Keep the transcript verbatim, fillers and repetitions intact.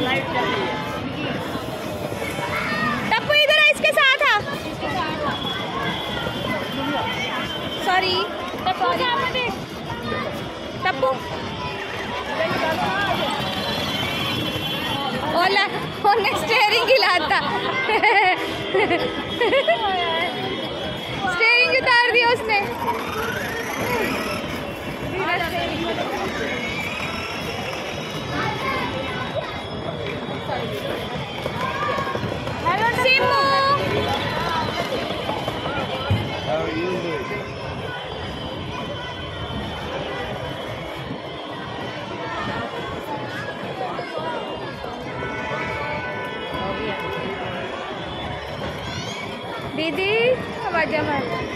टप्पू इधर आ, इसके साथ आ। सॉरी टप्पू, टप्पू ओला ओने स्टीयरिंग हिलाता स्टीयरिंग उतार दिया उसने। Hello Simu, How are you doing? दीदी आवाज मार।